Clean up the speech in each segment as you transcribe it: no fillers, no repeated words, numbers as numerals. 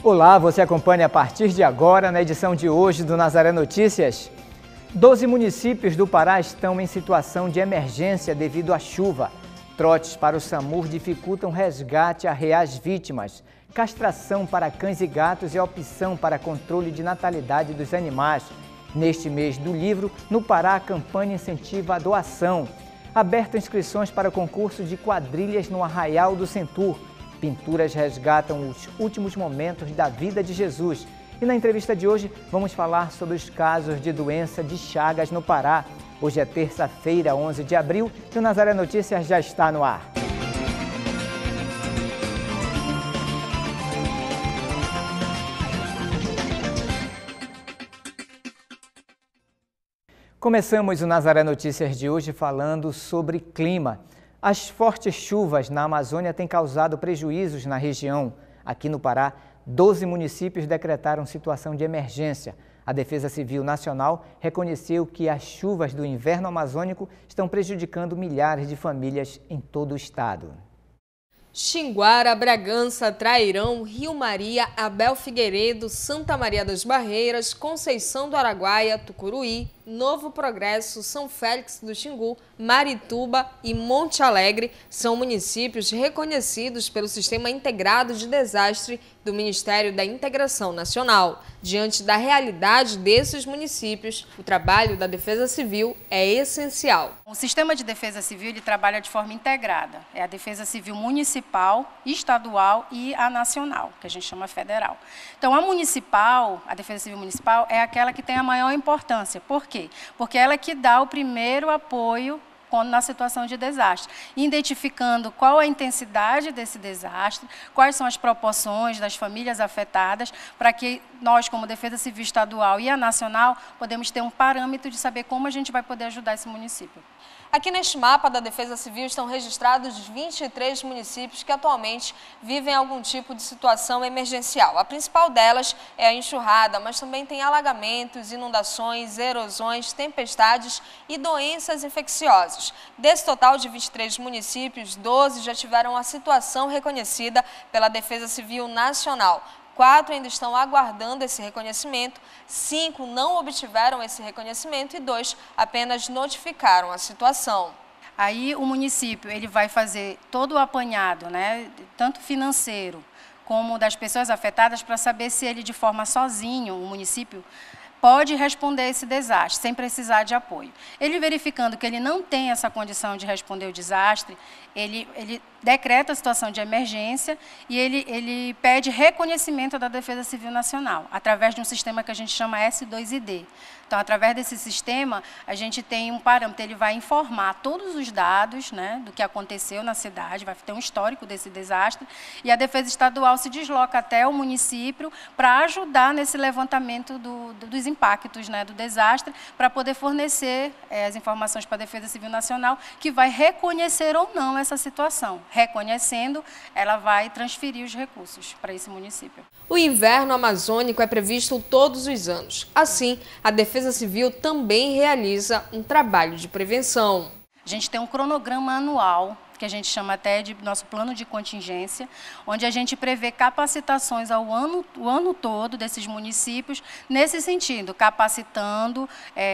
Olá, você acompanha a partir de agora, na edição de hoje do Nazaré Notícias. 12 municípios do Pará estão em situação de emergência devido à chuva. Trotes para o SAMUR dificultam resgate a reais vítimas. Castração para cães e gatos é opção para controle de natalidade dos animais. Neste mês do livro, no Pará, a campanha incentiva a doação. Abertas inscrições para o concurso de quadrilhas no Arraial do Centur. Pinturas resgatam os últimos momentos da vida de Jesus. E na entrevista de hoje, vamos falar sobre os casos de doença de Chagas no Pará. Hoje é terça-feira, 11 de abril, e o Nazaré Notícias já está no ar. Começamos o Nazaré Notícias de hoje falando sobre clima. As fortes chuvas na Amazônia têm causado prejuízos na região. Aqui no Pará, 12 municípios decretaram situação de emergência. A Defesa Civil Nacional reconheceu que as chuvas do inverno amazônico estão prejudicando milhares de famílias em todo o estado. Xinguara, Bragança, Trairão, Rio Maria, Abel Figueiredo, Santa Maria das Barreiras, Conceição do Araguaia, Tucuruí, Novo Progresso, São Félix do Xingu, Marituba e Monte Alegre são municípios reconhecidos pelo Sistema Integrado de Desastre do Ministério da Integração Nacional. Diante da realidade desses municípios, o trabalho da Defesa Civil é essencial. O Sistema de Defesa Civil ele trabalha de forma integrada. É a Defesa Civil municipal, estadual e a nacional, que a gente chama federal. Então, a municipal, a Defesa Civil municipal, é aquela que tem a maior importância. Por quê? Porque ela é que dá o primeiro apoio quando na situação de desastre, identificando qual a intensidade desse desastre, quais são as proporções das famílias afetadas, para que nós, como Defesa Civil Estadual e a Nacional, podemos ter um parâmetro de saber como a gente vai poder ajudar esse município. Aqui neste mapa da Defesa Civil estão registrados 23 municípios que atualmente vivem algum tipo de situação emergencial. A principal delas é a enxurrada, mas também tem alagamentos, inundações, erosões, tempestades e doenças infecciosas. Desse total de 23 municípios, 12 já tiveram a situação reconhecida pela Defesa Civil Nacional. 4 ainda estão aguardando esse reconhecimento, 5 não obtiveram esse reconhecimento e 2 apenas notificaram a situação. Aí o município ele vai fazer todo o apanhado, né, tanto financeiro como das pessoas afetadas, para saber se ele de forma sozinho, o município, pode responder a esse desastre, sem precisar de apoio. Ele verificando que ele não tem essa condição de responder o desastre, ele decreta a situação de emergência e ele pede reconhecimento da Defesa Civil Nacional, através de um sistema que a gente chama S2ID. Então, através desse sistema, a gente tem um parâmetro, ele vai informar todos os dados, né, do que aconteceu na cidade, vai ter um histórico desse desastre, e a Defesa Estadual se desloca até o município para ajudar nesse levantamento dos impactos, né, do desastre, para poder fornecer as informações para a Defesa Civil Nacional, que vai reconhecer ou não essa situação. Reconhecendo, ela vai transferir os recursos para esse município. O inverno amazônico é previsto todos os anos. Assim, a Defesa Civil também realiza um trabalho de prevenção. A gente tem um cronograma anual, que a gente chama até de nosso plano de contingência, onde a gente prevê capacitações o ano todo desses municípios, nesse sentido, capacitando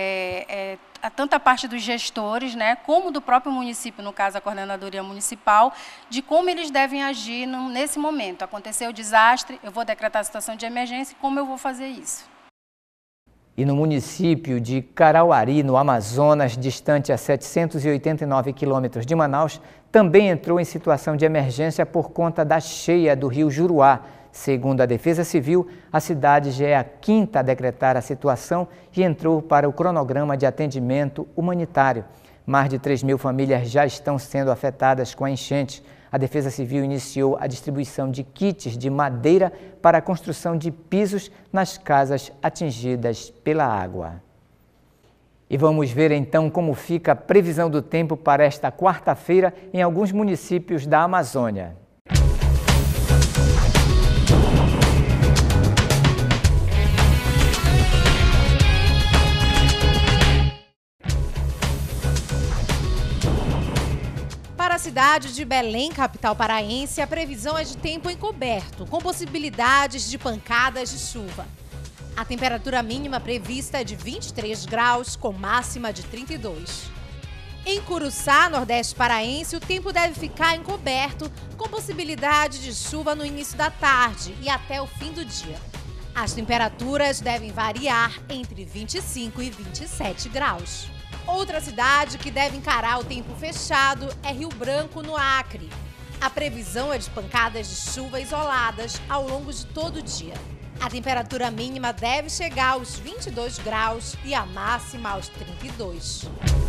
tanto a parte dos gestores, né, como do próprio município, no caso a coordenadoria municipal, de como eles devem agir nesse momento. Aconteceu o desastre, eu vou decretar a situação de emergência, como eu vou fazer isso? E no município de Carauari, no Amazonas, distante a 789 quilômetros de Manaus, também entrou em situação de emergência por conta da cheia do rio Juruá. Segundo a Defesa Civil, a cidade já é a 5ª a decretar a situação e entrou para o cronograma de atendimento humanitário. Mais de 3.000 famílias já estão sendo afetadas com a enchente. A Defesa Civil iniciou a distribuição de kits de madeira para a construção de pisos nas casas atingidas pela água. E vamos ver então como fica a previsão do tempo para esta quarta-feira em alguns municípios da Amazônia. cidade de Belém, capital paraense, a previsão é de tempo encoberto, com possibilidades de pancadas de chuva. A temperatura mínima prevista é de 23 graus, com máxima de 32. Em Curuçá, nordeste paraense, o tempo deve ficar encoberto, com possibilidade de chuva no início da tarde e até o fim do dia. As temperaturas devem variar entre 25 e 27 graus. Outra cidade que deve encarar o tempo fechado é Rio Branco, no Acre. A previsão é de pancadas de chuva isoladas ao longo de todo o dia. A temperatura mínima deve chegar aos 22 graus e a máxima aos 32.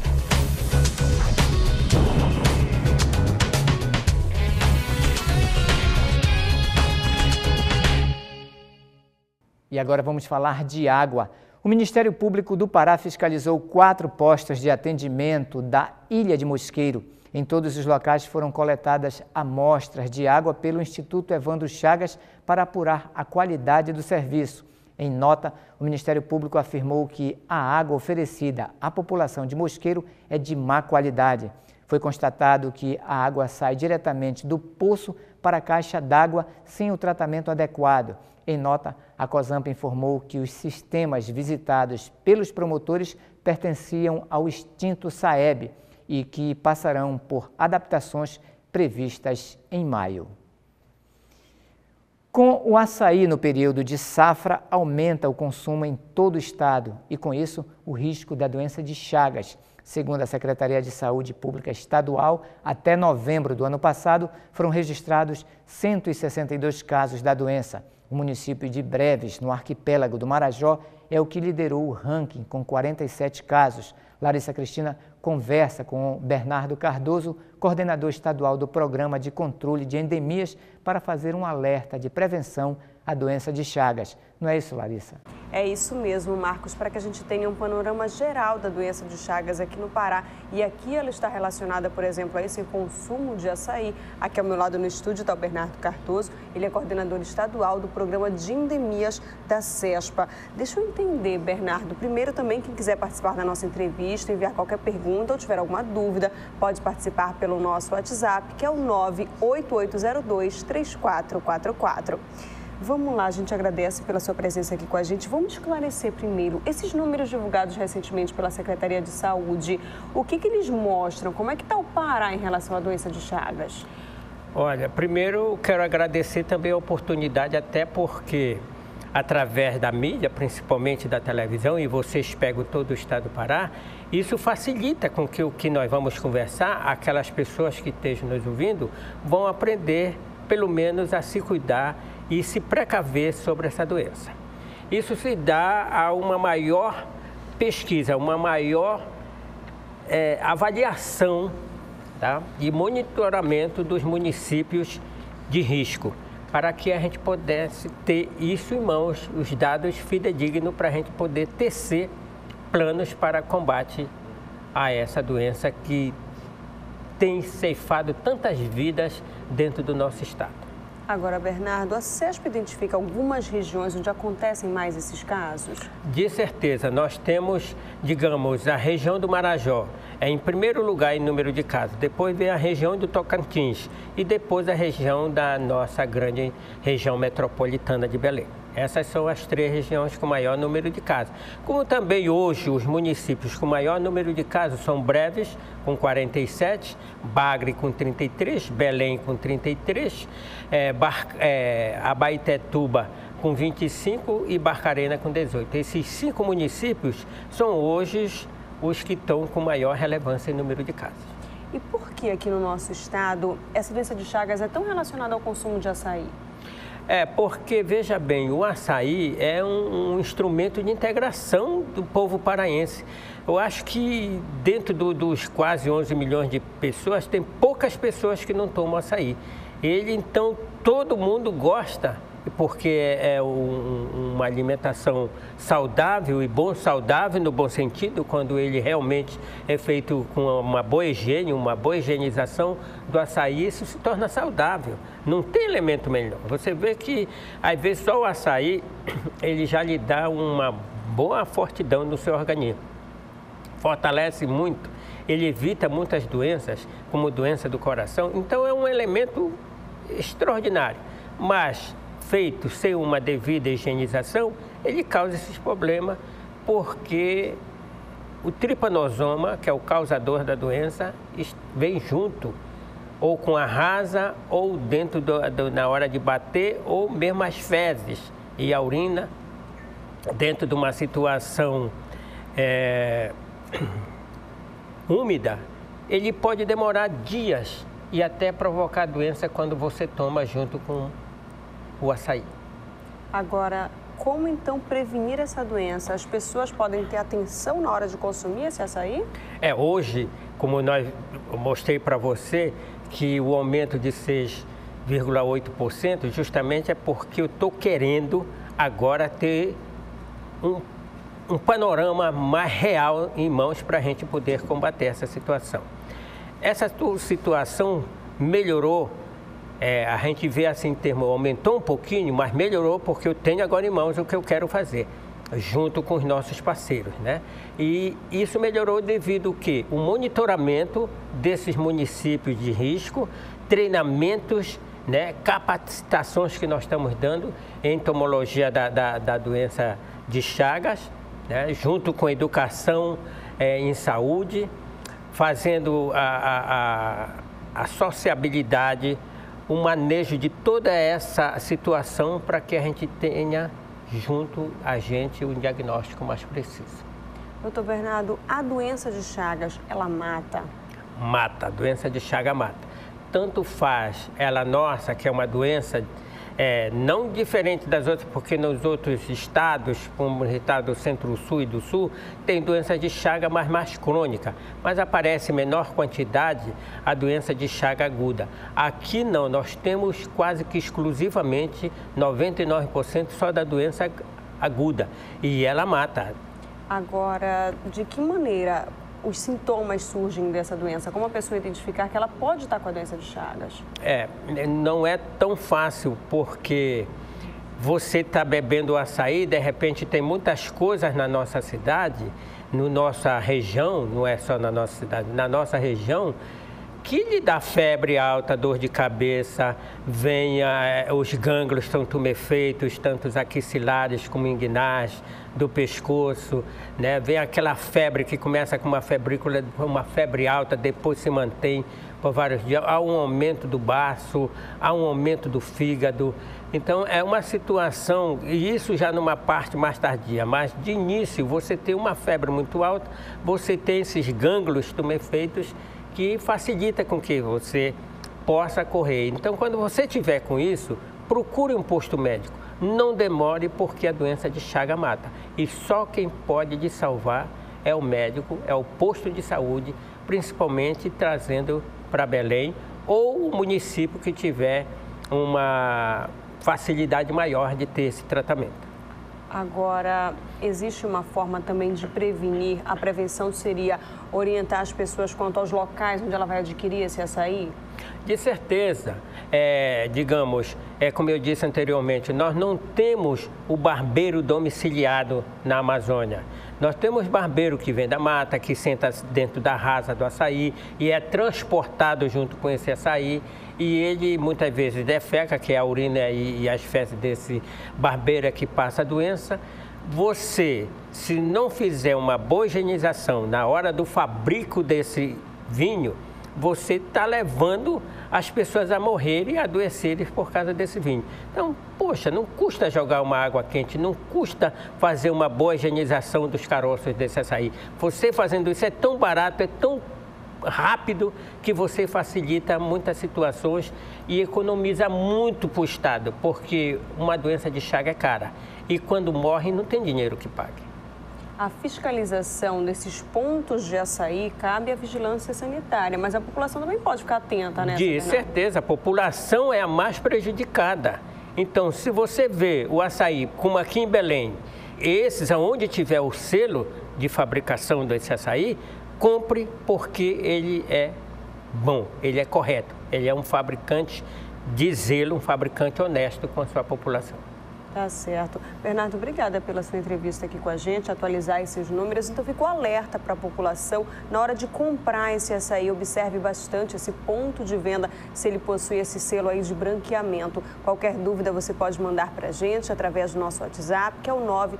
E agora vamos falar de água. O Ministério Público do Pará fiscalizou 4 postos de atendimento da Ilha de Mosqueiro. Em todos os locais foram coletadas amostras de água pelo Instituto Evandro Chagas para apurar a qualidade do serviço. Em nota, o Ministério Público afirmou que a água oferecida à população de Mosqueiro é de má qualidade. Foi constatado que a água sai diretamente do poço para a caixa d'água sem o tratamento adequado. Em nota, a COSAMPA informou que os sistemas visitados pelos promotores pertenciam ao extinto SAEB e que passarão por adaptações previstas em maio. Com o açaí no período de safra, aumenta o consumo em todo o estado e, com isso, o risco da doença de Chagas. Segundo a Secretaria de Saúde Pública Estadual, até novembro do ano passado, foram registrados 162 casos da doença. O município de Breves, no arquipélago do Marajó, é o que liderou o ranking com 47 casos. Larissa Cristina conversa com Bernardo Cardoso, coordenador estadual do Programa de Controle de Endemias, para fazer um alerta de prevenção à doença de Chagas. Não é isso, Larissa? É isso mesmo, Marcos, para que a gente tenha um panorama geral da doença de Chagas aqui no Pará. E aqui ela está relacionada, por exemplo, a esse consumo de açaí. Aqui ao meu lado no estúdio está o Bernardo Cardoso, ele é coordenador estadual do Programa de Endemias da CESPA. Deixa eu entender, Bernardo, primeiro também quem quiser participar da nossa entrevista, enviar qualquer pergunta ou tiver alguma dúvida, pode participar pelo nosso WhatsApp, que é o 98802-3444. Vamos lá, a gente agradece pela sua presença aqui com a gente. Vamos esclarecer primeiro esses números divulgados recentemente pela Secretaria de Saúde. O que eles mostram? Como é que está o Pará em relação à doença de Chagas? Olha, primeiro quero agradecer também a oportunidade, até porque através da mídia, principalmente da televisão, e vocês pegam todo o estado do Pará, isso facilita com que o que nós vamos conversar, aquelas pessoas que estejam nos ouvindo, vão aprender pelo menos a se cuidar e se precaver sobre essa doença. Isso se dá a uma maior pesquisa, uma maior avaliação, tá, e monitoramento dos municípios de risco, para que a gente pudesse ter isso em mãos, os dados fidedignos, para a gente poder tecer planos para combate a essa doença que tem ceifado tantas vidas dentro do nosso estado. Agora, Bernardo, a CESP identifica algumas regiões onde acontecem mais esses casos? De certeza, nós temos, digamos, a região do Marajó, é em primeiro lugar em número de casos, depois vem a região do Tocantins e depois a região da nossa grande região metropolitana de Belém. Essas são as 3 regiões com maior número de casos. Como também hoje os municípios com maior número de casos são Breves, com 47, Bagre com 33, Belém com 33, Abaetetuba com 25 e Barcarena com 18. Esses 5 municípios são hoje os que estão com maior relevância em número de casos. E por que aqui no nosso estado essa doença de Chagas é tão relacionada ao consumo de açaí? Porque, veja bem, o açaí é um instrumento de integração do povo paraense. Eu acho que dentro dos quase 11 milhões de pessoas, tem poucas pessoas que não tomam açaí. Então, todo mundo gosta, porque é uma alimentação saudável e saudável no bom sentido, quando ele realmente é feito com uma boa higiene, uma boa higienização do açaí, isso se torna saudável. Não tem elemento melhor. Você vê que, às vezes, só o açaí, ele já lhe dá uma boa fortidão no seu organismo. Fortalece muito ele evita muitas doenças, como doença do coração. Então, é um elemento extraordinário. Mas, feito sem uma devida higienização, ele causa esses problemas, porque o tripanosoma, que é o causador da doença, vem junto, ou com a rasa, ou dentro na hora de bater, ou mesmo as fezes e a urina, dentro de uma situação úmida, ele pode demorar dias e até provocar doença quando você toma junto com o açaí. Agora, como então prevenir essa doença? As pessoas podem ter atenção na hora de consumir esse açaí? Hoje, como eu mostrei para você, que o aumento de 6,8% justamente é porque eu estou querendo agora ter um panorama mais real em mãos para a gente poder combater essa situação. Essa situação melhorou, a gente vê assim em termos, aumentou um pouquinho, mas melhorou porque eu tenho agora em mãos o que eu quero fazer, junto com os nossos parceiros, né? E isso melhorou devido ao quê? O monitoramento desses municípios de risco, treinamentos, né? Capacitações que nós estamos dando em entomologia da doença de Chagas, né? Junto com educação em saúde, fazendo a sociabilidade, o manejo de toda essa situação para que a gente tenha junto a gente o diagnóstico mais preciso. Doutor Bernardo, a doença de Chagas, ela mata? Mata, a doença de Chagas mata. Tanto faz ela nossa, que é uma doença não diferente das outras, porque nos outros estados, como o estado do Centro-Sul e do Sul, tem doença de Chagas mais crônica, mas aparece em menor quantidade a doença de Chagas aguda. Aqui não, nós temos quase que exclusivamente 99% só da doença aguda e ela mata. Agora, de que maneira os sintomas surgem dessa doença? Como a pessoa identificar que ela pode estar com a doença de Chagas? Não é tão fácil, porque você está bebendo açaí, de repente tem muitas coisas na nossa cidade, na nossa região, não é só na nossa cidade, na nossa região, que lhe dá febre alta, dor de cabeça, os gânglios estão tumefeitos, tanto os axilares como inguinais, do pescoço, né? Vem aquela febre que começa com uma febrícula, uma febre alta, depois se mantém por vários dias, há um aumento do baço, há um aumento do fígado. Então é uma situação, e isso já numa parte mais tardia, mas de início você tem uma febre muito alta, você tem esses gânglios tumefeitos, que facilita com que você possa correr. Então, quando você tiver com isso, procure um posto médico. Não demore, porque a doença de Chagas mata. E só quem pode te salvar é o médico, é o posto de saúde, principalmente trazendo para Belém ou o município que tiver uma facilidade maior de ter esse tratamento. Agora, existe uma forma também de prevenir? A prevenção seria orientar as pessoas quanto aos locais onde ela vai adquirir esse açaí? De certeza. Digamos, como eu disse anteriormente, nós não temos o barbeiro domiciliado na Amazônia. Nós temos barbeiro que vem da mata, que senta dentro da rasa do açaí e é transportado junto com esse açaí. E ele muitas vezes defeca, que é a urina e as fezes desse barbeiro que passa a doença. Você, se não fizer uma boa higienização na hora do fabrico desse vinho, você está levando as pessoas a morrerem e a adoecerem por causa desse vinho. Então, poxa, não custa jogar uma água quente, não custa fazer uma boa higienização dos caroços desse açaí. Você fazendo isso é tão barato, é tão rápido, que você facilita muitas situações e economiza muito para o Estado, porque uma doença de Chagas é cara e quando morre não tem dinheiro que pague. A fiscalização desses pontos de açaí cabe à vigilância sanitária, mas a população também pode ficar atenta, né? De certeza, a população é a mais prejudicada. Então, se você vê o açaí, como aqui em Belém, esses aonde tiver o selo de fabricação desse açaí, compre, porque ele é bom, ele é correto, ele é um fabricante de zelo, um fabricante honesto com a sua população. Tá certo. Bernardo, obrigada pela sua entrevista aqui com a gente, atualizar esses números. Então, ficou alerta para a população. Na hora de comprar esse açaí, observe bastante esse ponto de venda, se ele possui esse selo aí de branqueamento. Qualquer dúvida, você pode mandar para a gente através do nosso WhatsApp, que é o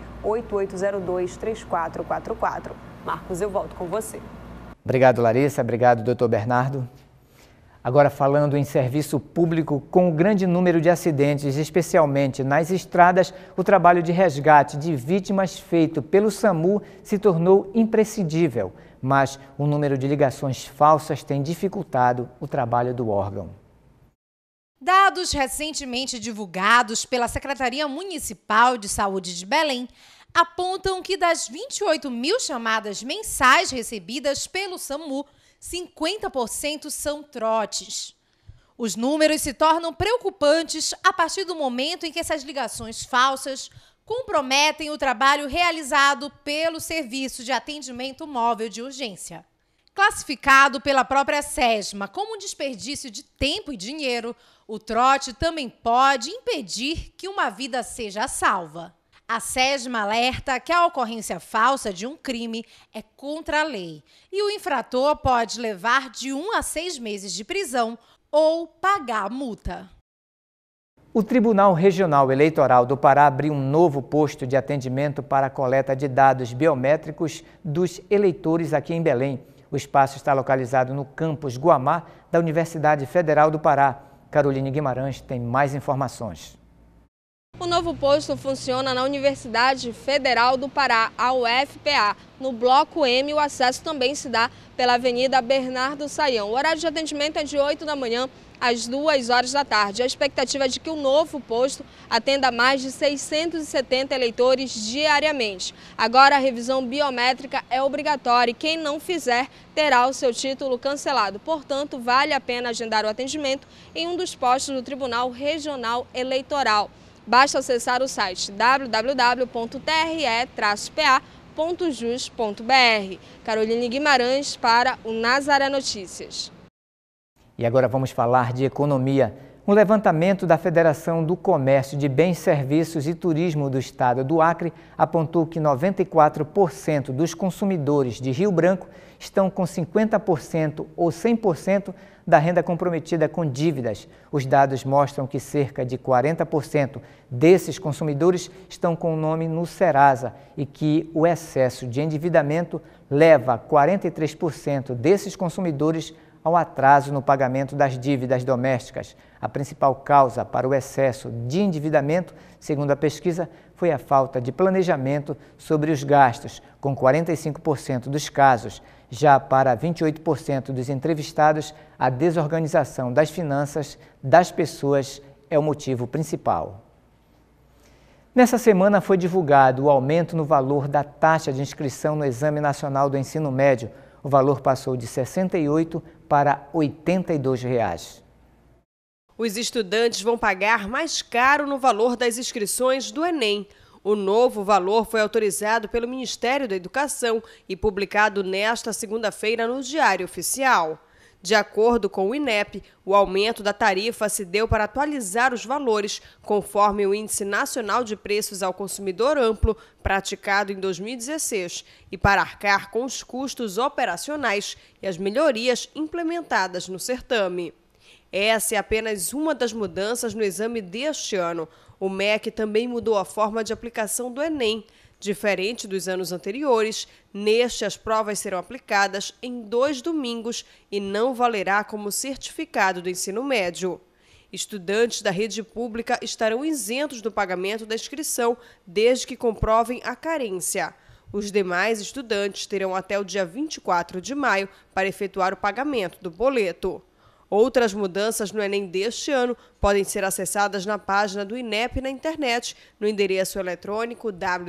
988023444. Marcos, eu volto com você. Obrigado, Larissa. Obrigado, doutor Bernardo. Agora, falando em serviço público, com o grande número de acidentes, especialmente nas estradas, o trabalho de resgate de vítimas feito pelo SAMU se tornou imprescindível, mas o número de ligações falsas tem dificultado o trabalho do órgão. Dados recentemente divulgados pela Secretaria Municipal de Saúde de Belém apontam que das 28 mil chamadas mensais recebidas pelo SAMU, 50% são trotes. Os números se tornam preocupantes a partir do momento em que essas ligações falsas comprometem o trabalho realizado pelo Serviço de Atendimento Móvel de Urgência. Classificado pela própria SESMA como um desperdício de tempo e dinheiro, o trote também pode impedir que uma vida seja salva. A SESMA alerta que a ocorrência falsa de um crime é contra a lei e o infrator pode levar de 1 a 6 meses de prisão ou pagar a multa. O Tribunal Regional Eleitoral do Pará abriu um novo posto de atendimento para a coleta de dados biométricos dos eleitores aqui em Belém. O espaço está localizado no campus Guamá da Universidade Federal do Pará. Caroline Guimarães tem mais informações. O novo posto funciona na Universidade Federal do Pará, a UFPA. No Bloco M, o acesso também se dá pela Avenida Bernardo Saião. O horário de atendimento é de 8 da manhã às 2 horas da tarde. A expectativa é de que o novo posto atenda mais de 670 eleitores diariamente. Agora, a revisão biométrica é obrigatória e quem não fizer terá o seu título cancelado. Portanto, vale a pena agendar o atendimento em um dos postos do Tribunal Regional Eleitoral. Basta acessar o site www.tre-pa.jus.br. Caroline Guimarães para o Nazaré Notícias. E agora vamos falar de economia. Um levantamento da Federação do Comércio de Bens, Serviços e Turismo do Estado do Acre apontou que 94% dos consumidores de Rio Branco estão com 50% ou 100% da renda comprometida com dívidas. Os dados mostram que cerca de 40% desses consumidores estão com o nome no Serasa e que o excesso de endividamento leva 43% desses consumidores ao atraso no pagamento das dívidas domésticas. A principal causa para o excesso de endividamento, segundo a pesquisa, foi a falta de planejamento sobre os gastos, com 45% dos casos. Já para 28% dos entrevistados, a desorganização das finanças das pessoas é o motivo principal. Nessa semana foi divulgado o aumento no valor da taxa de inscrição no Exame Nacional do Ensino Médio. O valor passou de R$ 68 para R$ 82. Os estudantes vão pagar mais caro no valor das inscrições do Enem. O novo valor foi autorizado pelo Ministério da Educação e publicado nesta segunda-feira no Diário Oficial. De acordo com o INEP, o aumento da tarifa se deu para atualizar os valores conforme o Índice Nacional de Preços ao Consumidor Amplo, praticado em 2016, e para arcar com os custos operacionais e as melhorias implementadas no certame. Essa é apenas uma das mudanças no exame deste ano. O MEC também mudou a forma de aplicação do Enem. Diferente dos anos anteriores, neste as provas serão aplicadas em 2 domingos e não valerá como certificado do ensino médio. Estudantes da rede pública estarão isentos do pagamento da inscrição, desde que comprovem a carência. Os demais estudantes terão até o dia 24 de maio para efetuar o pagamento do boleto. Outras mudanças no Enem deste ano podem ser acessadas na página do INEP na internet, no endereço eletrônico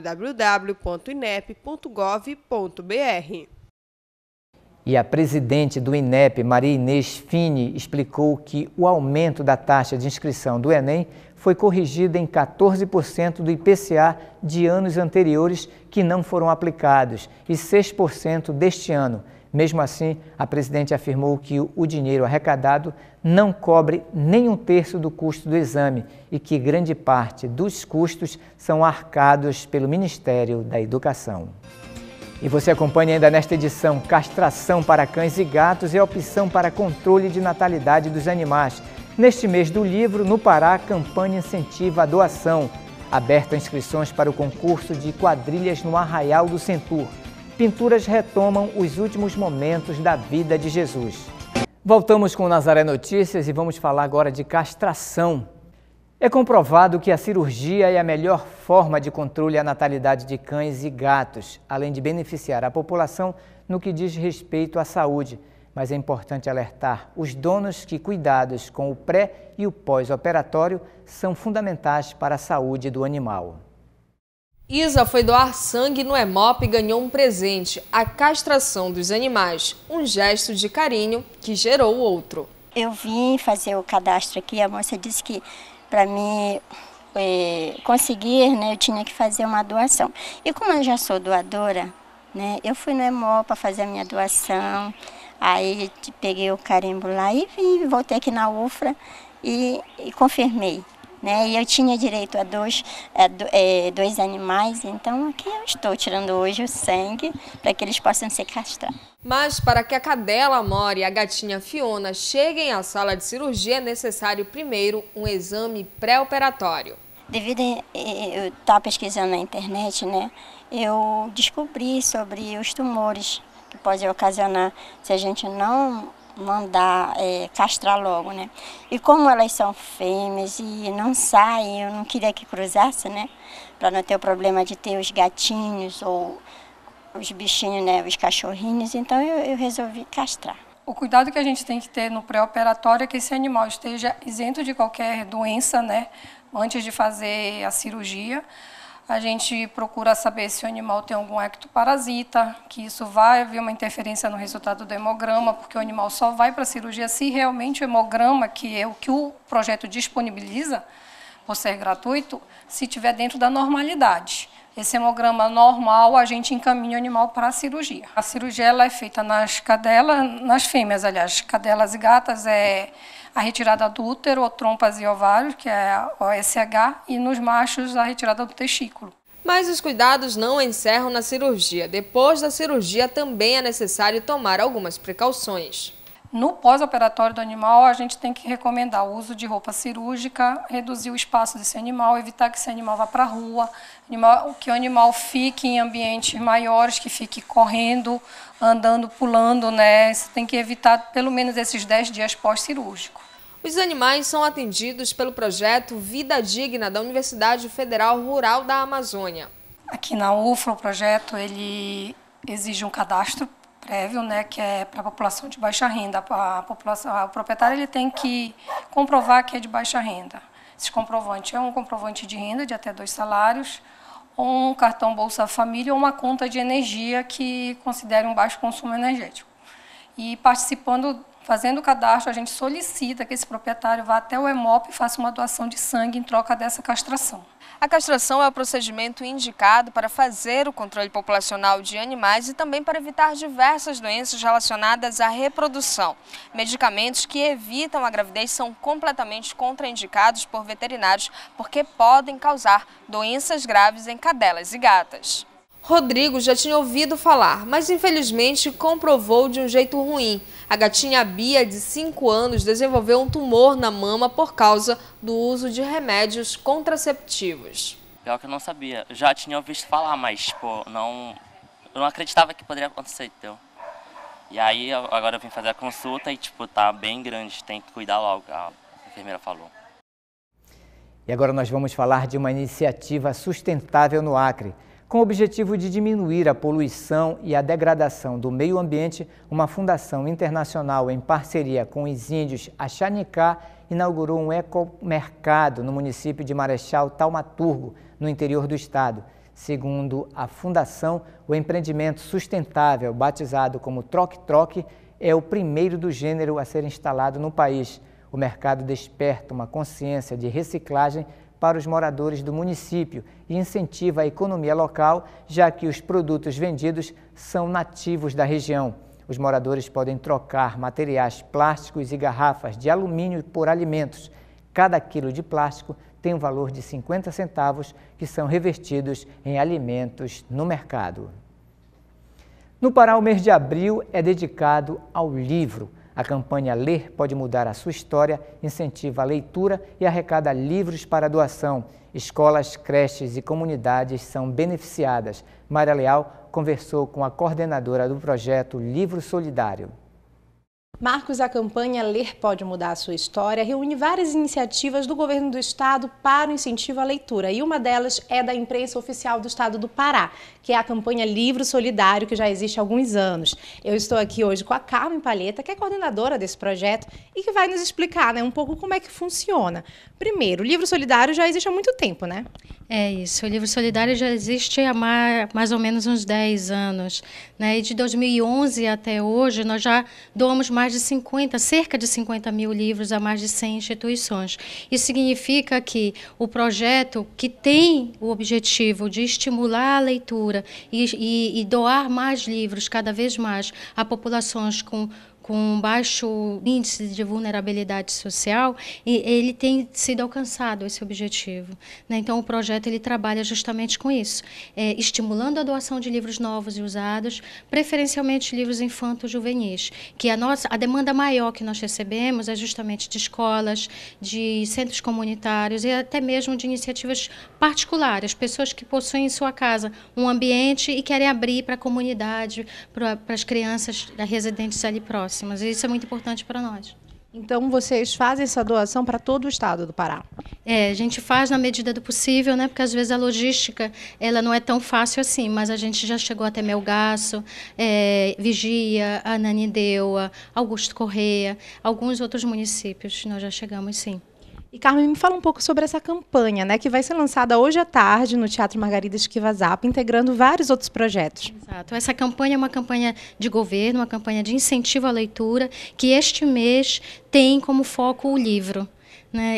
www.inep.gov.br. E a presidente do INEP, Maria Inês Fini, explicou que o aumento da taxa de inscrição do Enem foi corrigida em 14% do IPCA de anos anteriores que não foram aplicados e 6% deste ano. Mesmo assim, a presidente afirmou que o dinheiro arrecadado não cobre nem 1/3 do custo do exame e que grande parte dos custos são arcados pelo Ministério da Educação. E você acompanha ainda nesta edição: castração para cães e gatos é opção para controle de natalidade dos animais. Neste mês do livro, no Pará, a campanha incentiva a doação. Aberta inscrições para o concurso de quadrilhas no Arraial do Centur. Pinturas retomam os últimos momentos da vida de Jesus. Voltamos com o Nazaré Notícias e vamos falar agora de castração. É comprovado que a cirurgia é a melhor forma de controle à natalidade de cães e gatos, além de beneficiar a população no que diz respeito à saúde. Mas é importante alertar os donos que cuidados com o pré e o pós-operatório são fundamentais para a saúde do animal. Isa foi doar sangue no Hemop e ganhou um presente, a castração dos animais, um gesto de carinho que gerou outro. Eu vim fazer o cadastro aqui, a moça disse que para mim conseguir, né, eu tinha que fazer uma doação. E como eu já sou doadora, né, eu fui no Hemop para fazer a minha doação, aí peguei o carimbo lá e voltei aqui na UFRA e confirmei. Né? E eu tinha direito a dois animais, então aqui eu estou tirando hoje o sangue para que eles possam ser castrados. Mas para que a cadela Amora e a gatinha Fiona cheguem à sala de cirurgia é necessário primeiro um exame pré-operatório. Devido a eu estar pesquisando na internet, né, eu descobri sobre os tumores que podem ocasionar se a gente não mandar castrar logo, né? E como elas são fêmeas e não saem, eu não queria que cruzasse, né? Para não ter o problema de ter os gatinhos ou os bichinhos, né? Os cachorrinhos, então eu resolvi castrar. O cuidado que a gente tem que ter no pré-operatório é que esse animal esteja isento de qualquer doença, né? Antes de fazer a cirurgia. A gente procura saber se o animal tem algum ectoparasita, que isso vai haver uma interferência no resultado do hemograma, porque o animal só vai para a cirurgia se realmente o hemograma, que é o que o projeto disponibiliza, por ser gratuito, se estiver dentro da normalidade. Esse hemograma normal, a gente encaminha o animal para a cirurgia. A cirurgia ela é feita nas cadelas, nas fêmeas, aliás, cadelas e gatas é a retirada do útero, ou trompas e ovários, que é a OSH, e nos machos a retirada do testículo. Mas os cuidados não encerram na cirurgia. Depois da cirurgia também é necessário tomar algumas precauções. No pós-operatório do animal, a gente tem que recomendar o uso de roupa cirúrgica, reduzir o espaço desse animal, evitar que esse animal vá para a rua, que o animal fique em ambientes maiores, que fique correndo, andando, pulando, né? Você tem que evitar pelo menos esses 10 dias pós-cirúrgico. Os animais são atendidos pelo projeto Vida Digna da Universidade Federal Rural da Amazônia. Aqui na UFRA, o projeto ele exige um cadastro prévio, né, que é para a população de baixa renda. O proprietário ele tem que comprovar que é de baixa renda. Esse comprovante é um comprovante de renda de até 2 salários, ou um cartão Bolsa Família ou uma conta de energia que considere um baixo consumo energético. E fazendo o cadastro, a gente solicita que esse proprietário vá até o Hemop e faça uma doação de sangue em troca dessa castração. A castração é o procedimento indicado para fazer o controle populacional de animais e também para evitar diversas doenças relacionadas à reprodução. Medicamentos que evitam a gravidez são completamente contraindicados por veterinários porque podem causar doenças graves em cadelas e gatas. Rodrigo já tinha ouvido falar, mas infelizmente comprovou de um jeito ruim. A gatinha Bia, de 5 anos, desenvolveu um tumor na mama por causa do uso de remédios contraceptivos. Pior que eu não sabia. Já tinha ouvido falar, mas tipo, eu não acreditava que poderia acontecer, entendeu? E aí agora eu vim fazer a consulta e tipo, tá bem grande, tem que cuidar logo, a enfermeira falou. E agora nós vamos falar de uma iniciativa sustentável no Acre. Com o objetivo de diminuir a poluição e a degradação do meio ambiente, uma fundação internacional em parceria com os índios Axanicá inaugurou um ecomercado no município de Marechal Taumaturgo, no interior do estado. Segundo a fundação, o empreendimento sustentável, batizado como Troque-Troque, é o primeiro do gênero a ser instalado no país. O mercado desperta uma consciência de reciclagem para os moradores do município e incentiva a economia local, já que os produtos vendidos são nativos da região. Os moradores podem trocar materiais plásticos e garrafas de alumínio por alimentos. Cada quilo de plástico tem um valor de 50 centavos, que são revertidos em alimentos no mercado. No Pará, o mês de abril é dedicado ao livro. A campanha Ler Pode Mudar a Sua História incentiva a leitura e arrecada livros para doação. Escolas, creches e comunidades são beneficiadas. Mayra Leal conversou com a coordenadora do projeto Livro Solidário. Marcos, a campanha Ler Pode Mudar a Sua História reúne várias iniciativas do governo do estado para o incentivo à leitura. E uma delas é da imprensa oficial do estado do Pará, que é a campanha Livro Solidário, que já existe há alguns anos. Eu estou aqui hoje com a Carmen Palheta, que é coordenadora desse projeto e que vai nos explicar, né, um pouco como é que funciona. Primeiro, o Livro Solidário já existe há muito tempo, né? É isso, o Livro Solidário já existe há mais ou menos uns 10 anos, né? E de 2011 até hoje nós já doamos cerca de 50 mil livros a mais de 100 instituições. Isso significa que o projeto, que tem o objetivo de estimular a leitura e doar mais livros cada vez mais a populações com baixo índice de vulnerabilidade social, e ele tem sido alcançado esse objetivo, né? Então, o projeto ele trabalha justamente com isso, estimulando a doação de livros novos e usados, preferencialmente livros infanto-juvenis, que a demanda maior que nós recebemos é justamente de escolas, de centros comunitários e até mesmo de iniciativas particulares, pessoas que possuem em sua casa um ambiente e querem abrir para a comunidade, para as crianças residentes ali próximas. Isso é muito importante para nós. Então, vocês fazem essa doação para todo o estado do Pará? A gente faz na medida do possível, né? Porque às vezes a logística ela não é tão fácil assim, mas a gente já chegou até Melgaço, Vigia, Ananindeua, Augusto Correia, alguns outros municípios nós já chegamos, sim. E Carmen, me fala um pouco sobre essa campanha, né, que vai ser lançada hoje à tarde no Teatro Margarida Esquivazap, integrando vários outros projetos. Exato. Essa campanha é uma campanha de governo, uma campanha de incentivo à leitura, que este mês tem como foco o livro, né?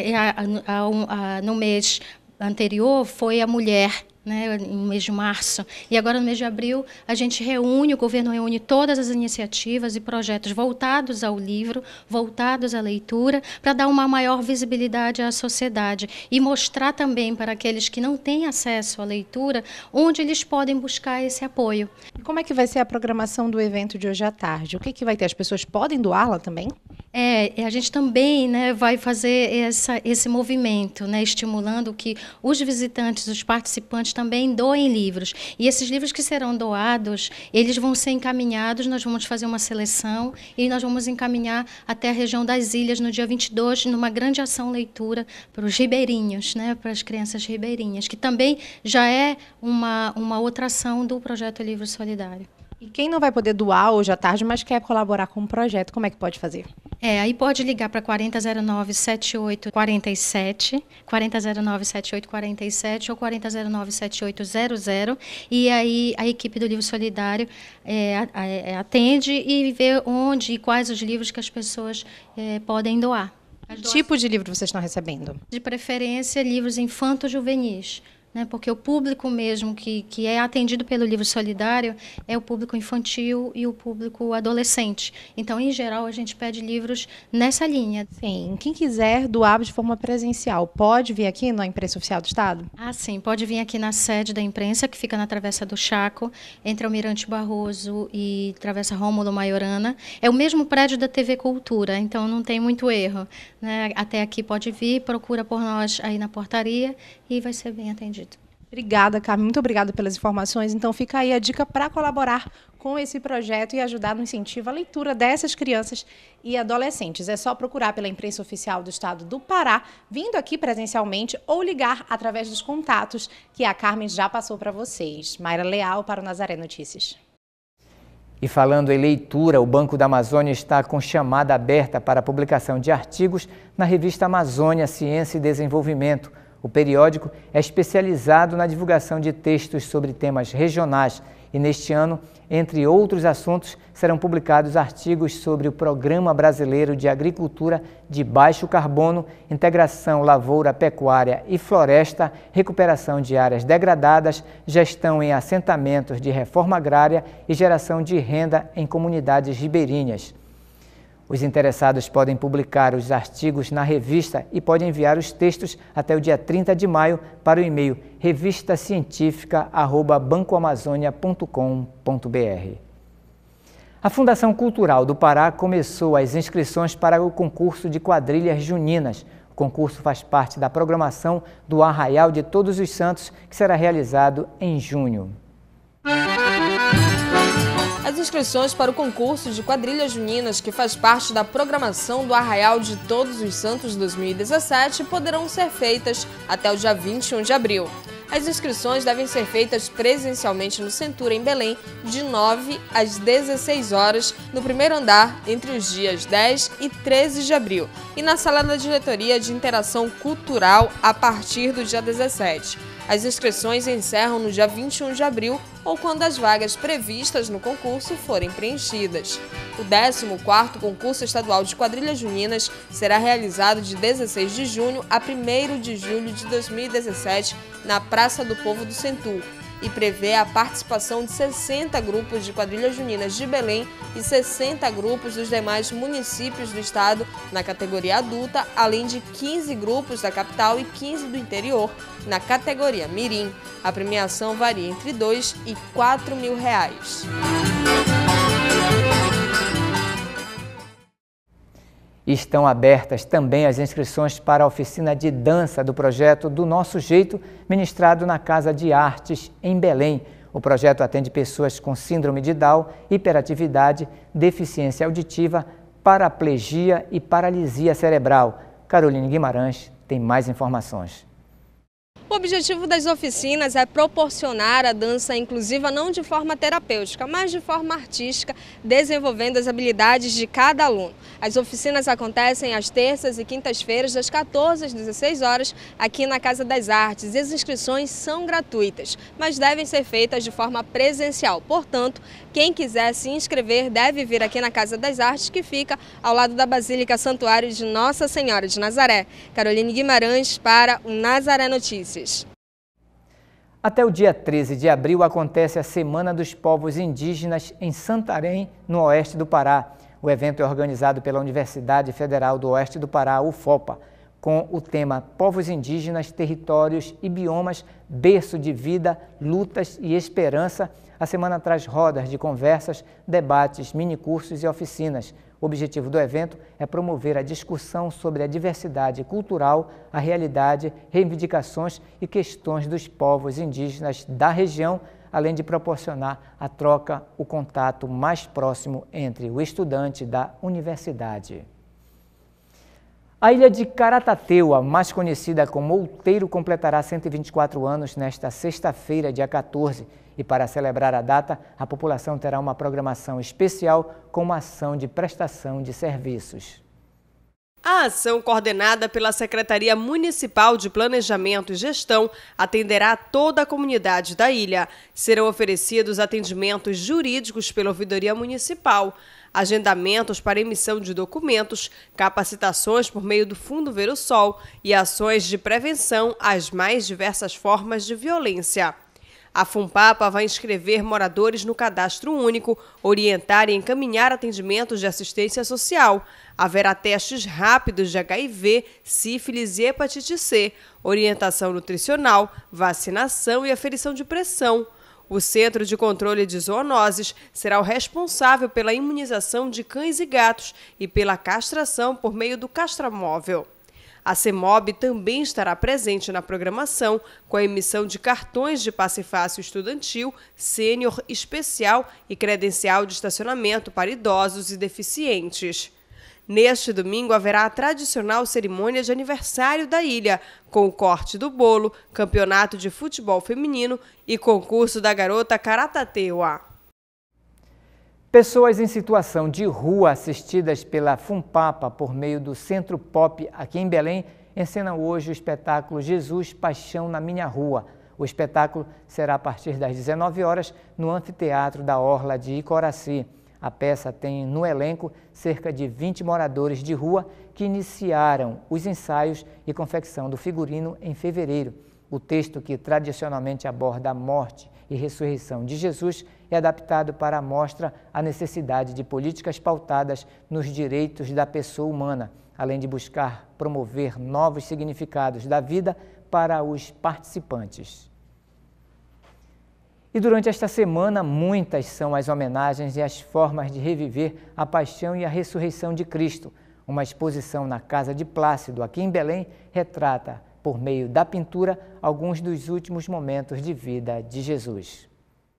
No mês anterior foi a mulher, né, no mês de março. E agora, no mês de abril, o governo reúne todas as iniciativas e projetos voltados ao livro, voltados à leitura, para dar uma maior visibilidade à sociedade e mostrar também para aqueles que não têm acesso à leitura onde eles podem buscar esse apoio. E como é que vai ser a programação do evento de hoje à tarde? O que vai ter? As pessoas podem doá-la também? A gente também, né, vai fazer esse movimento, né, estimulando que os visitantes, os participantes também doem livros. E esses livros que serão doados, eles vão ser encaminhados, nós vamos fazer uma seleção e nós vamos encaminhar até a região das ilhas no dia 22, numa grande ação leitura para os ribeirinhos, né, para as crianças ribeirinhas, que também já é uma outra ação do Projeto Livro Solidário. E quem não vai poder doar hoje à tarde, mas quer colaborar com o projeto, como é que pode fazer? Aí pode ligar para 4009-7847, 4009-7847 ou 4009-7800, e aí a equipe do Livro Solidário atende e vê onde e quais os livros que as pessoas podem doar. Que tipo de livro vocês estão recebendo? De preferência, livros infanto-juvenis, né, porque o público mesmo que é atendido pelo Livro Solidário é o público infantil e o público adolescente. Então, em geral, a gente pede livros nessa linha. Sim, quem quiser doar de forma presencial, pode vir aqui na imprensa oficial do estado? Sim, pode vir aqui na sede da imprensa, que fica na Travessa do Chaco, entre Almirante Barroso e Travessa Rômulo Maiorana. É o mesmo prédio da TV Cultura, então não tem muito erro, né? Até aqui pode vir, procura por nós aí na portaria e vai ser bem atendido. Obrigada, Carmen. Muito obrigada pelas informações. Então, fica aí a dica para colaborar com esse projeto e ajudar no incentivo à leitura dessas crianças e adolescentes. É só procurar pela imprensa oficial do estado do Pará, vindo aqui presencialmente ou ligar através dos contatos que a Carmen já passou para vocês. Mayra Leal para o Nazaré Notícias. E falando em leitura, o Banco da Amazônia está com chamada aberta para a publicação de artigos na revista Amazônia Ciência e Desenvolvimento. O periódico é especializado na divulgação de textos sobre temas regionais e, neste ano, entre outros assuntos, serão publicados artigos sobre o Programa Brasileiro de Agricultura de Baixo Carbono, integração lavoura, pecuária e floresta, recuperação de áreas degradadas, gestão em assentamentos de reforma agrária e geração de renda em comunidades ribeirinhas. Os interessados podem publicar os artigos na revista e podem enviar os textos até o dia 30 de maio para o e-mail revistacientifica@bancoamazonia.com.br. A Fundação Cultural do Pará começou as inscrições para o concurso de quadrilhas juninas. O concurso faz parte da programação do Arraial de Todos os Santos, que será realizado em junho. As inscrições para o concurso de quadrilhas juninas, que faz parte da programação do Arraial de Todos os Santos 2017, poderão ser feitas até o dia 21 de abril. As inscrições devem ser feitas presencialmente no Centura, em Belém, de 9 às 16 horas, no primeiro andar, entre os dias 10 e 13 de abril, e na Sala da Diretoria de Interação Cultural, a partir do dia 17. As inscrições encerram no dia 21 de abril ou quando as vagas previstas no concurso forem preenchidas. O 14º Concurso Estadual de Quadrilhas Juninas será realizado de 16 de junho a 1º de julho de 2017 na Praça do Povo do Centur e prevê a participação de 60 grupos de quadrilhas juninas de Belém e 60 grupos dos demais municípios do estado na categoria adulta, além de 15 grupos da capital e 15 do interior na categoria mirim. A premiação varia entre R$2 e R$4 mil. Estão abertas também as inscrições para a oficina de dança do projeto Do Nosso Jeito, ministrado na Casa de Artes, em Belém. O projeto atende pessoas com síndrome de Down, hiperatividade, deficiência auditiva, paraplegia e paralisia cerebral. Caroline Guimarães tem mais informações. O objetivo das oficinas é proporcionar a dança inclusiva não de forma terapêutica, mas de forma artística, desenvolvendo as habilidades de cada aluno. As oficinas acontecem às terças e quintas-feiras, das 14 às 16 horas, aqui na Casa das Artes. E as inscrições são gratuitas, mas devem ser feitas de forma presencial. Portanto, quem quiser se inscrever deve vir aqui na Casa das Artes, que fica ao lado da Basílica Santuário de Nossa Senhora de Nazaré. Caroline Guimarães para o Nazaré Notícias. Até o dia 13 de abril acontece a Semana dos Povos Indígenas em Santarém, no oeste do Pará. O evento é organizado pela Universidade Federal do Oeste do Pará, UFOPA, com o tema Povos Indígenas, Territórios e Biomas, Berço de Vida, Lutas e Esperança. A semana traz rodas de conversas, debates, minicursos e oficinas. O objetivo do evento é promover a discussão sobre a diversidade cultural, a realidade, reivindicações e questões dos povos indígenas da região, além de proporcionar a troca, o contato mais próximo entre o estudante da universidade. A ilha de Caratateua, mais conhecida como Outeiro, completará 124 anos nesta sexta-feira, dia 14. E para celebrar a data, a população terá uma programação especial com uma ação de prestação de serviços. A ação, coordenada pela Secretaria Municipal de Planejamento e Gestão, atenderá toda a comunidade da ilha. Serão oferecidos atendimentos jurídicos pela Ouvidoria Municipal, agendamentos para emissão de documentos, capacitações por meio do Fundo Ver o Sol e ações de prevenção às mais diversas formas de violência. A FUNPAPA vai inscrever moradores no cadastro único, orientar e encaminhar atendimentos de assistência social. Haverá testes rápidos de HIV, sífilis e hepatite C, orientação nutricional, vacinação e aferição de pressão. O Centro de Controle de Zoonoses será o responsável pela imunização de cães e gatos e pela castração por meio do castramóvel. A CEMOB também estará presente na programação com a emissão de cartões de passe fácil estudantil, sênior especial e credencial de estacionamento para idosos e deficientes. Neste domingo haverá a tradicional cerimônia de aniversário da ilha, com o corte do bolo, campeonato de futebol feminino e concurso da garota Caratateua. Pessoas em situação de rua assistidas pela FUNPAPA por meio do Centro Pop aqui em Belém encena hoje o espetáculo Jesus Paixão na Minha Rua. O espetáculo será a partir das 19 horas no Anfiteatro da Orla de Icoraci. A peça tem no elenco cerca de 20 moradores de rua que iniciaram os ensaios e confecção do figurino em fevereiro. O texto, que tradicionalmente aborda a morte e ressurreição de Jesus, é adaptado para a mostra a necessidade de políticas pautadas nos direitos da pessoa humana, além de buscar promover novos significados da vida para os participantes. E durante esta semana, muitas são as homenagens e as formas de reviver a paixão e a ressurreição de Cristo. Uma exposição na Casa de Plácido, aqui em Belém, retrata, por meio da pintura, alguns dos últimos momentos de vida de Jesus.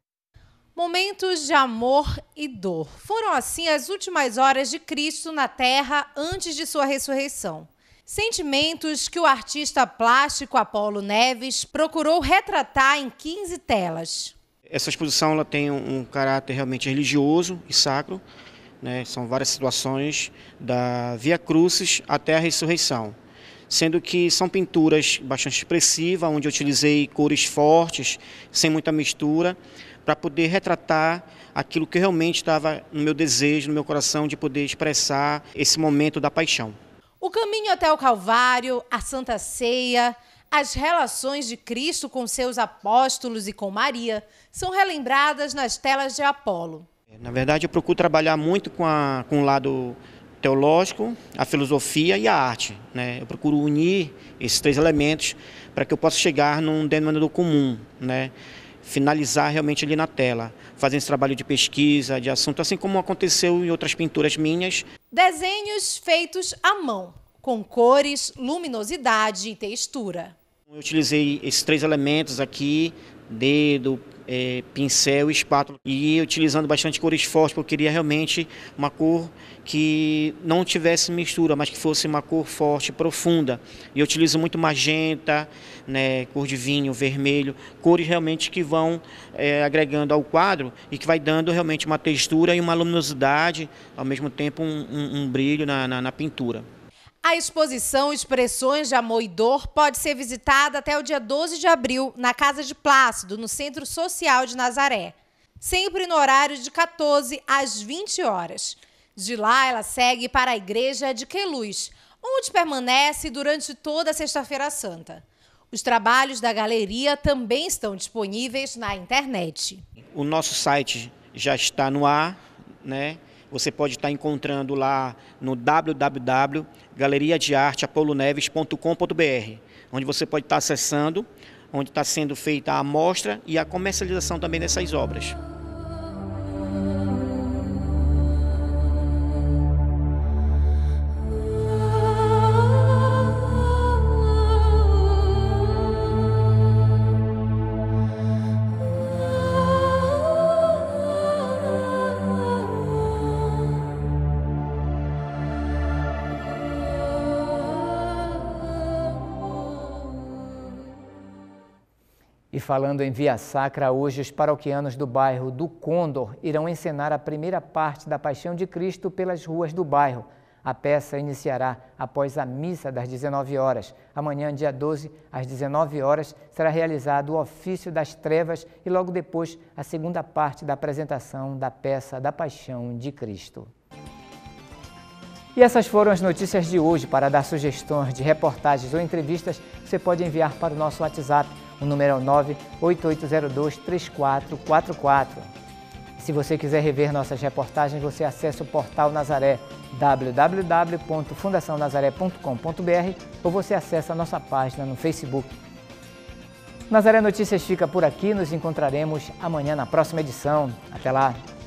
Momentos de amor e dor. Foram assim as últimas horas de Cristo na Terra antes de sua ressurreição. Sentimentos que o artista plástico Apolo Neves procurou retratar em 15 telas. Essa exposição ela tem um caráter realmente religioso e sacro, né? São várias situações da Via Crucis até a ressurreição, sendo que são pinturas bastante expressivas, onde eu utilizei cores fortes, sem muita mistura, para poder retratar aquilo que realmente estava no meu desejo, no meu coração, de poder expressar esse momento da paixão. O caminho até o Calvário, a Santa Ceia, as relações de Cristo com seus apóstolos e com Maria são relembradas nas telas de Apolo. Na verdade, eu procuro trabalhar muito com o lado teológico, a filosofia e a arte, né? Eu procuro unir esses três elementos para que eu possa chegar num denominador comum, né? Finalizar realmente ali na tela, fazendo esse trabalho de pesquisa, de assunto, assim como aconteceu em outras pinturas minhas. Desenhos feitos à mão, com cores, luminosidade e textura. Eu utilizei esses três elementos aqui, dedo, pincel e espátula, e utilizando bastante cores fortes, porque eu queria realmente uma cor que não tivesse mistura, mas que fosse uma cor forte, profunda. E eu utilizo muito magenta, né, cor de vinho, vermelho, cores realmente que vão agregando ao quadro e que vai dando realmente uma textura e uma luminosidade, ao mesmo tempo um brilho na pintura. A exposição Expressões de Amor e Dor pode ser visitada até o dia 12 de abril na Casa de Plácido, no Centro Social de Nazaré, sempre no horário de 14 às 20 horas. De lá, ela segue para a Igreja de Queluz, onde permanece durante toda a Sexta-feira Santa. Os trabalhos da galeria também estão disponíveis na internet. O nosso site já está no ar, né? Você pode estar encontrando lá no www.galeriadearteapoloneves.com.br, onde você pode estar acessando, onde está sendo feita a amostra e a comercialização também dessas obras. E falando em Via Sacra, hoje os paroquianos do bairro do Condor irão encenar a primeira parte da Paixão de Cristo pelas ruas do bairro. A peça iniciará após a missa das 19 horas. Amanhã, dia 12, às 19 horas, será realizado o ofício das trevas e logo depois a segunda parte da apresentação da peça da Paixão de Cristo. E essas foram as notícias de hoje. Para dar sugestões de reportagens ou entrevistas, você pode enviar para o nosso WhatsApp. O número é o 98802-3444. Se você quiser rever nossas reportagens, você acessa o portal Nazaré, www.fundacionazaré.com.br, ou você acessa a nossa página no Facebook. Nazaré Notícias fica por aqui, nos encontraremos amanhã na próxima edição. Até lá!